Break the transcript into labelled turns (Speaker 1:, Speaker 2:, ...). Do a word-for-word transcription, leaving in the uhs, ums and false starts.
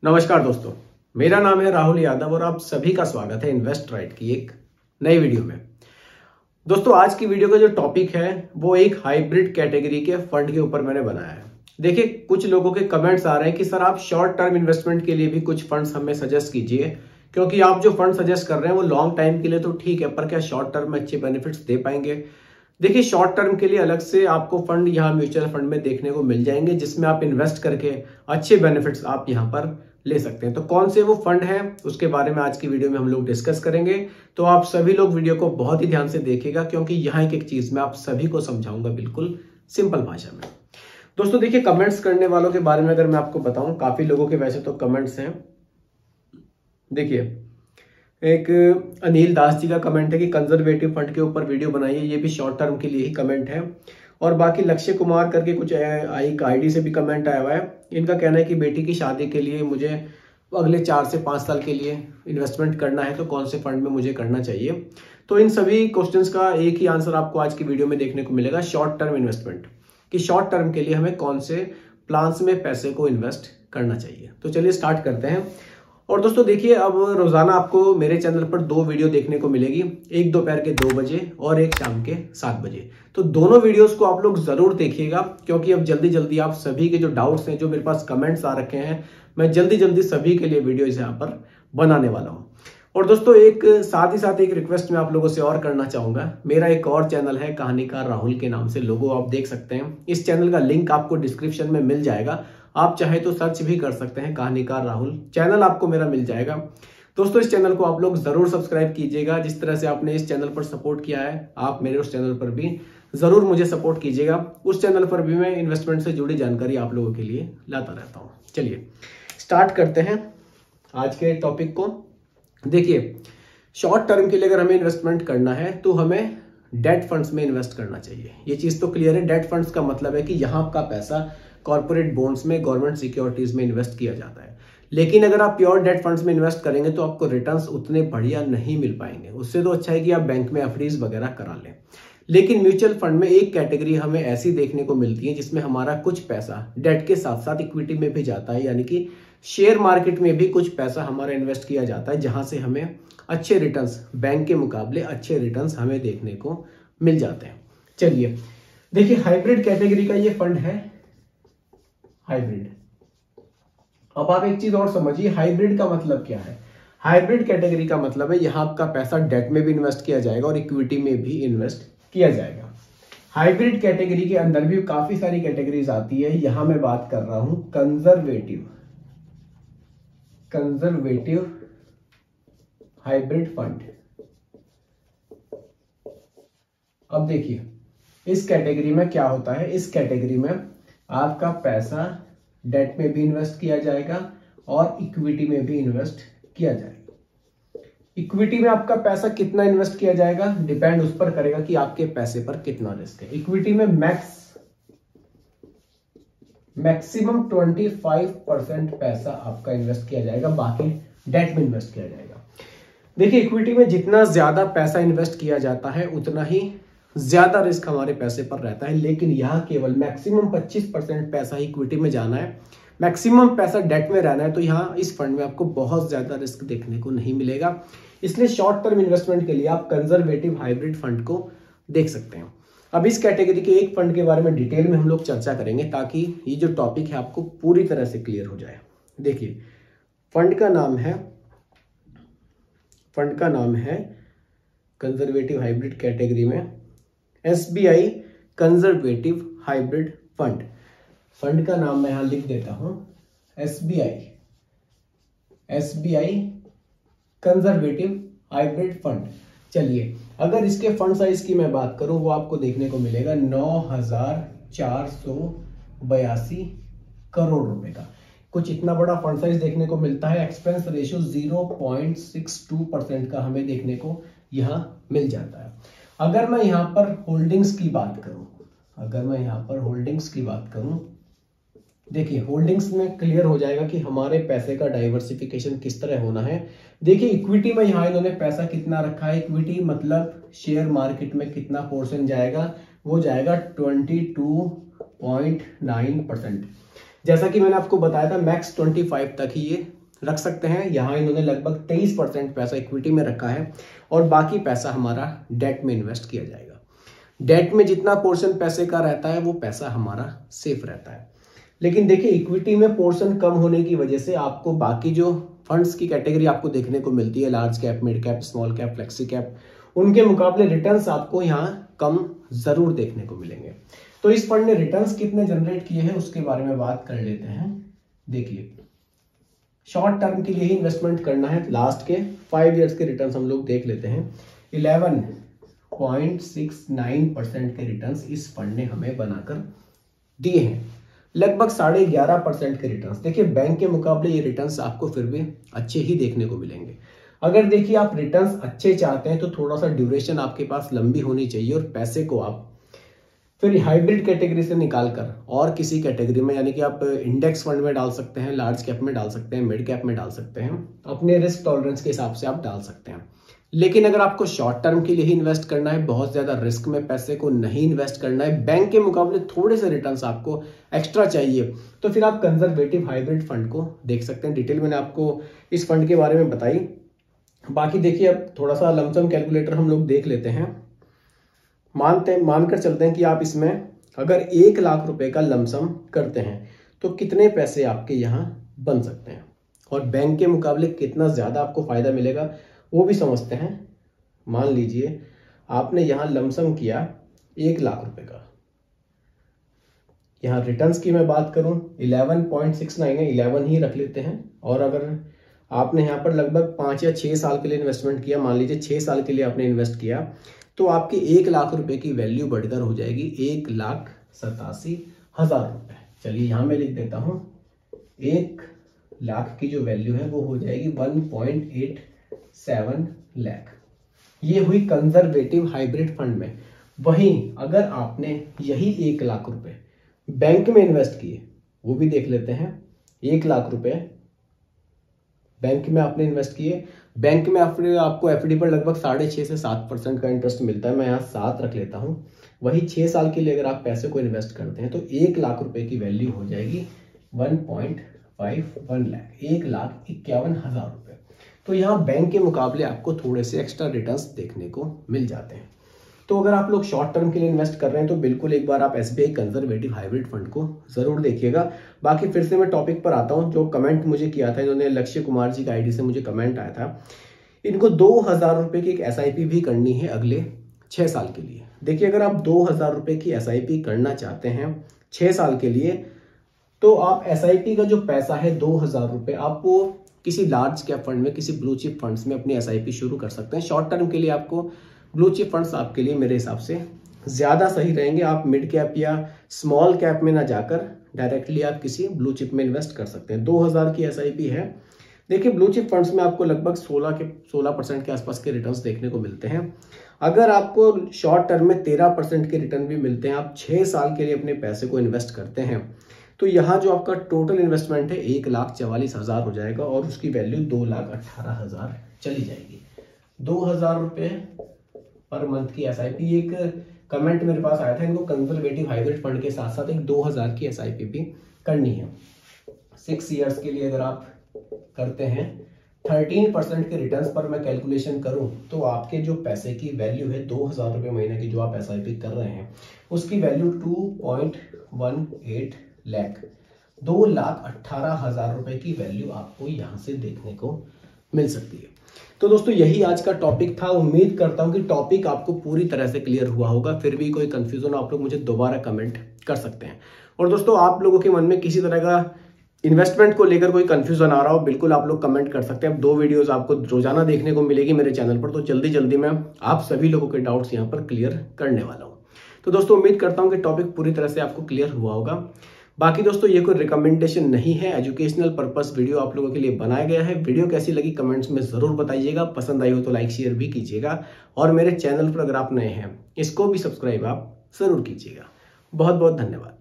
Speaker 1: नमस्कार दोस्तों, मेरा नाम है राहुल यादव और आप सभी का स्वागत है इन्वेस्ट राइट की एक नई वीडियो में। दोस्तों, आज की वीडियो का जो टॉपिक है वो एक हाइब्रिड कैटेगरी के फंड के ऊपर मैंने बनाया है। देखिए, कुछ लोगों के कमेंट्स आ रहे हैं कि सर आप शॉर्ट टर्म इन्वेस्टमेंट के लिए भी कुछ फंड्स हमें सजेस्ट कीजिए, क्योंकि आप जो फंड सजेस्ट कर रहे हैं वो लॉन्ग टाइम के लिए तो ठीक है, पर क्या शॉर्ट टर्म में अच्छे बेनिफिट्स दे पाएंगे। देखिए, शॉर्ट टर्म के लिए अलग से आपको फंड यहाँ म्यूचुअल फंड में देखने को मिल जाएंगे, जिसमें आप इन्वेस्ट करके अच्छे बेनिफिट्स आप यहाँ पर ले सकते हैं। तो कौन से वो फंड है उसके बारे में आज की वीडियो में हम लोग डिस्कस करेंगे। तो आप सभी लोग वीडियो को बहुत ही ध्यान से देखिएगा, क्योंकि यहाँ एक एक चीज मैं आप सभी को समझाऊंगा बिल्कुल सिंपल भाषा में। दोस्तों देखिए, कमेंट्स करने वालों के बारे में अगर मैं आपको बताऊं, काफी लोगों के वैसे तो कमेंट्स हैं। देखिए, एक अनिल दास जी का कमेंट है कि कंजर्वेटिव फंड के ऊपर वीडियो बनाइए, ये भी शॉर्ट टर्म के लिए ही कमेंट है। और बाकी लक्ष्य कुमार करके कुछ एक आईडी से भी कमेंट आया हुआ है। इनका कहना है कि बेटी की शादी के लिए मुझे अगले चार से पांच साल के लिए इन्वेस्टमेंट करना है, तो कौन से फंड में मुझे करना चाहिए। तो इन सभी क्वेश्चंस का एक ही आंसर आपको आज की वीडियो में देखने को मिलेगा, शॉर्ट टर्म इन्वेस्टमेंट, कि शॉर्ट टर्म के लिए हमें कौन से प्लान्स में पैसे को इन्वेस्ट करना चाहिए। तो चलिए स्टार्ट करते हैं। और दोस्तों देखिए, अब रोजाना आपको मेरे चैनल पर दो वीडियो देखने को मिलेगी, एक दोपहर के दो बजे और एक शाम के सात बजे। तो दोनों वीडियोस को आप लोग जरूर देखिएगा, क्योंकि अब जल्दी जल्दी आप सभी के जो डाउट्स हैं, जो मेरे पास कमेंट्स आ रखे हैं, मैं जल्दी जल्दी सभी के लिए वीडियोज यहाँ पर बनाने वाला हूँ। और दोस्तों एक साथ ही साथ एक रिक्वेस्ट मैं आप लोगों से और करना चाहूंगा। मेरा एक और चैनल है कहानीकार राहुल के नाम से, लोगो आप देख सकते हैं। इस चैनल का लिंक आपको डिस्क्रिप्शन में मिल जाएगा, आप चाहे तो सर्च भी कर सकते हैं, कहानीकार राहुल चैनल आपको मेरा मिल जाएगा। दोस्तों इस चैनल को आप लोग जरूर सब्सक्राइब कीजिएगा। जिस तरह से आपने इस चैनल पर सपोर्ट किया है, आप मेरे उस चैनल पर भी जरूर मुझे सपोर्ट कीजिएगा। उस चैनल पर भी मैं इन्वेस्टमेंट से जुड़ी जानकारी आप लोगों के लिए लाता रहता हूँ। चलिए स्टार्ट करते हैं आज के टॉपिक को। देखिए, शॉर्ट टर्म के लिए अगर हमें इन्वेस्टमेंट करना है तो हमें डेट फंड्स में इन्वेस्ट करना चाहिए। ये चीज तो क्लियर है। डेट फंड्स का मतलब है कि यहाँ आपका पैसा कॉर्पोरेट बॉन्ड्स में, गवर्नमेंट सिक्योरिटीज में इन्वेस्ट किया जाता है। लेकिन अगर आप प्योर डेट फंड्स में इन्वेस्ट करेंगे तो आपको रिटर्न्स उतने बढ़िया नहीं मिल पाएंगे। उससे तो अच्छा है कि आप बैंक में एफडीज वगैरह करा लें। लेकिन म्यूचुअल फंड में एक कैटेगरी हमें ऐसी देखने को मिलती है जिसमें हमारा कुछ पैसा डेट के साथ साथ इक्विटी में भी जाता है, यानी कि शेयर मार्केट में भी कुछ पैसा हमारा इन्वेस्ट किया जाता है, जहां से हमें अच्छे रिटर्न्स, बैंक के मुकाबले अच्छे रिटर्न्स हमें देखने को मिल जाते हैं। चलिए देखिए, हाइब्रिड कैटेगरी का ये फंड है, हाइब्रिड। अब आप एक चीज और समझिए, हाइब्रिड का मतलब क्या है। हाइब्रिड कैटेगरी का मतलब है यहां आपका पैसा डेट में भी इन्वेस्ट किया जाएगा और इक्विटी में भी इन्वेस्ट किया जाएगा। हाइब्रिड कैटेगरी के अंदर भी काफी सारी कैटेगरीज आती है। यहां मैं बात कर रहा हूं कंजर्वेटिव कंजर्वेटिव हाइब्रिड फंड। अब देखिए, इस कैटेगरी में क्या होता है। इस कैटेगरी में आपका पैसा डेट में भी इन्वेस्ट किया जाएगा और इक्विटी में भी इन्वेस्ट किया जाएगा। इक्विटी में आपका पैसा कितना इन्वेस्ट किया जाएगा, डिपेंड उस पर करेगा कि आपके पैसे पर कितना रिस्क है। इक्विटी में मैक्स मैक्सिमम पच्चीस परसेंट पैसा आपका इन्वेस्ट किया जाएगा, बाकी डेट में इन्वेस्ट किया जाएगा। देखिए, इक्विटी में जितना ज्यादा पैसा इन्वेस्ट किया जाता है उतना ही ज्यादा रिस्क हमारे पैसे पर रहता है। लेकिन यहां केवल मैक्सिमम पच्चीस परसेंट पैसा इक्विटी में जाना है, मैक्सिमम पैसा डेट में रहना है। तो यहां इस फंड में आपको बहुत ज्यादा रिस्क देखने को नहीं मिलेगा। इसलिए शॉर्ट टर्म इन्वेस्टमेंट के लिए आप कंजर्वेटिव हाइब्रिड फंड को देख सकते हैं। अब इस कैटेगरी के एक फंड के बारे में डिटेल में हम लोग चर्चा करेंगे, ताकि ये जो टॉपिक है आपको पूरी तरह से क्लियर हो जाए। देखिए, फंड का नाम है फंड का नाम है कंजर्वेटिव हाइब्रिड कैटेगरी में SBI conservative hybrid fund. Fund का नाम मैं यहां लिख देता हूं, SBI SBI conservative hybrid fund. चलिए, अगर इसके फंड साइज की मैं बात करूं, वो आपको देखने को मिलेगा नौ हजार चार सौ बयासी करोड़ रुपए का। कुछ इतना बड़ा फंड साइज देखने को मिलता है। Expense ratio zero point six two percent का हमें देखने को यहां मिल जाता है। अगर मैं यहां पर होल्डिंग्स की बात करूं अगर मैं यहां पर होल्डिंग्स की बात करूं देखिए, होल्डिंग्स में क्लियर हो जाएगा कि हमारे पैसे का डाइवर्सिफिकेशन किस तरह होना है। देखिए, इक्विटी में यहां इन्होंने पैसा कितना रखा है। इक्विटी मतलब शेयर मार्केट में कितना पोर्शन जाएगा, वो जाएगा बाईस पॉइंट नौ परसेंट। जैसा कि मैंने आपको बताया था, मैक्स पच्चीस तक ही ये रख सकते हैं। यहाँ इन्होंने लगभग तेईस परसेंट पैसा इक्विटी में रखा है और बाकी पैसा हमारा डेट में इन्वेस्ट किया जाएगा। डेट में जितना पोर्शन पैसे का रहता है वो पैसा हमारा सेफ रहता है। लेकिन देखिए इक्विटी में पोर्शन कम होने की वजह से आपको बाकी जो फंड्स की कैटेगरी आपको देखने को मिलती है, large cap, mid cap, small cap, flexi cap, उनके मुकाबले रिटर्न्स आपको यहाँ कम जरूर देखने को मिलेंगे। तो इस फंड ने रिटर्न्स कितने जनरेट किए हैं उसके बारे में बात कर लेते हैं। देखिए शॉर्ट टर्म के लिए ही इन्वेस्टमेंट करना है, लास्ट के फाइव इयर्स के रिटर्न्स हम लोग देख लेते हैं। Eleven point six nine percent के रिटर्न्स इस फंड ने हमें बनाकर दिए हैं, लगभग साढ़े ग्यारह परसेंट के रिटर्न्स। देखिए बैंक के मुकाबले ये रिटर्न्स आपको फिर भी अच्छे ही देखने को मिलेंगे। अगर देखिए आप रिटर्न्स अच्छे चाहते हैं तो थोड़ा सा ड्यूरेशन आपके पास लंबी होनी चाहिए और पैसे को आप फिर हाइब्रिड कैटेगरी से निकालकर और किसी कैटेगरी में, यानी कि आप इंडेक्स फंड में डाल सकते हैं, लार्ज कैप में डाल सकते हैं, मिड कैप में डाल सकते हैं, अपने रिस्क टॉलरेंस के हिसाब से आप डाल सकते हैं। लेकिन अगर आपको शॉर्ट टर्म के लिए ही इन्वेस्ट करना है, बहुत ज्यादा रिस्क में पैसे को नहीं इन्वेस्ट करना है, बैंक के मुकाबले थोड़े से रिटर्न्स आपको एक्स्ट्रा चाहिए, तो फिर आप कंजर्वेटिव हाइब्रिड फंड को देख सकते हैं। डिटेल मैंने आपको इस फंड के बारे में बताई। बाकी देखिए अब थोड़ा सा लमसम कैलकुलेटर हम लोग देख लेते हैं। मानते मानकर चलते हैं कि आप इसमें अगर एक लाख रुपए का लमसम करते हैं तो कितने पैसे आपके यहाँ बन सकते हैं और बैंक के मुकाबले कितना ज्यादा आपको फायदा मिलेगा वो भी समझते हैं। मान लीजिए आपने यहाँ लमसम किया एक लाख रुपए का, यहाँ रिटर्न्स की मैं बात करूं इलेवन पॉइंट सिक्स नाइन है, इलेवन ही रख लेते हैं। और अगर आपने यहाँ पर लगभग पांच या छह साल के लिए इन्वेस्टमेंट किया, मान लीजिए छह साल के लिए आपने इन्वेस्ट किया, तो आपकी एक लाख रुपए की वैल्यू बढ़कर हो जाएगी एक लाख सतासी हजार रुपए। चलिए यहाँ मैं लिख देता हूं, एक लाख की जो वैल्यू है वो हो जाएगी one point eight seven lakh. ये हुई कंजर्वेटिव हाइब्रिड फंड में। वहीं अगर आपने यही एक लाख रुपए बैंक में इन्वेस्ट किए, वो भी देख लेते हैं। एक लाख रुपए बैंक में आपने इन्वेस्ट किए, बैंक में आपने आपको एफडी पर लगभग साढ़े छह से सात परसेंट का इंटरेस्ट मिलता है, मैं यहाँ सात रख लेता हूं। वही छह साल के लिए अगर आप पैसे को इन्वेस्ट करते हैं तो एक लाख रुपए की वैल्यू हो जाएगी one point five one lakh, एक लाख इक्यावन हजार रुपए। तो यहाँ बैंक के मुकाबले आपको थोड़े से एक्स्ट्रा रिटर्न्स देखने को मिल जाते हैं। तो अगर आप लोग शॉर्ट टर्म के लिए इन्वेस्ट कर रहे हैं तो बिल्कुल एक बार आप एसबीआई कंजर्वेटिव हाइब्रिड फंड को जरूर देखिएगा। बाकी फिर से मैं टॉपिक पर आता हूं, जो कमेंट मुझे किया था, इन्होंने लक्ष्य कुमार जी का आईडी से मुझे कमेंट आया था, इनको दो हजार रुपए की एक एसआईपी भी करनी है अगले छह साल के लिए। देखिए अगर आप दो हजार रुपए की एसआईपी करना चाहते हैं छह साल के लिए, तो आप एसआईपी का जो पैसा है दो हजार रुपए आप वो किसी लार्ज कैप फंड में, किसी ब्लू चिप फंड्स में अपनी एसआईपी शुरू कर सकते हैं। शॉर्ट टर्म के लिए आपको ब्लू चिप फंड्स आपके लिए मेरे हिसाब से ज्यादा सही रहेंगे। आप मिड कैप या स्मॉल कैप में ना जाकर डायरेक्टली आप किसी ब्लू चिप में इन्वेस्ट कर सकते हैं। दो हजार की एसआईपी है। देखिए ब्लू चिप फंड्स में आपको लगभग सोलह के सोलह परसेंट के आसपास के रिटर्न्स देखने को मिलते हैं। अगर आपको शॉर्ट टर्म में तेरह परसेंट के रिटर्न भी मिलते हैं, आप छह साल के लिए अपने पैसे को इन्वेस्ट करते हैं, तो यहाँ जो आपका टोटल इन्वेस्टमेंट है एक लाख चवालीस हजार हो जाएगा और उसकी वैल्यू दो लाख अट्ठारह हजार चली जाएगी। दो हजार रुपये पर मंथ की एसआईपी। एक कमेंट मेरे पास आया था, इनको कंजर्वेटिव हाइब्रिड फंड के साथ साथ एक दो हजार की एसआईपी भी करनी है। सिक्स इयर्स के लिए अगर आप करते हैं थर्टीन परसेंट के रिटर्न्स पर मैं कैलकुलेशन करूं तो आपके जो पैसे की वैल्यू है दो हजार रुपये महीने की जो आप एसआईपी कर रहे हैं उसकी value two point one eight lakh, दो लाख अट्ठारह हजार रुपए की वैल्यू आपको यहां से देखने को मिल सकती है। तो दोस्तों यही आज का टॉपिक था। उम्मीद करता हूं कि टॉपिक आपको पूरी तरह से क्लियर हुआ होगा। फिर भी कोई कंफ्यूजन हो आप लोग मुझे दोबारा कमेंट कर सकते हैं। और दोस्तों आप लोगों के मन में किसी तरह का इन्वेस्टमेंट को लेकर कोई कंफ्यूजन आ रहा हो, बिल्कुल आप लोग कमेंट कर सकते हैं। अब दो वीडियोस आपको रोजाना देखने को मिलेगी मेरे चैनल पर, तो जल्दी जल्दी मैं आप सभी लोगों के डाउट्स यहाँ पर क्लियर करने वाला हूँ। तो दोस्तों उम्मीद करता हूँ कि टॉपिक पूरी तरह से आपको क्लियर हुआ होगा। बाकी दोस्तों ये कोई रिकमेंडेशन नहीं है, एजुकेशनल पर्पस वीडियो आप लोगों के लिए बनाया गया है। वीडियो कैसी लगी कमेंट्स में जरूर बताइएगा, पसंद आई हो तो लाइक शेयर भी कीजिएगा और मेरे चैनल पर अगर आप नए हैं इसको भी सब्सक्राइब आप जरूर कीजिएगा। बहुत बहुत धन्यवाद।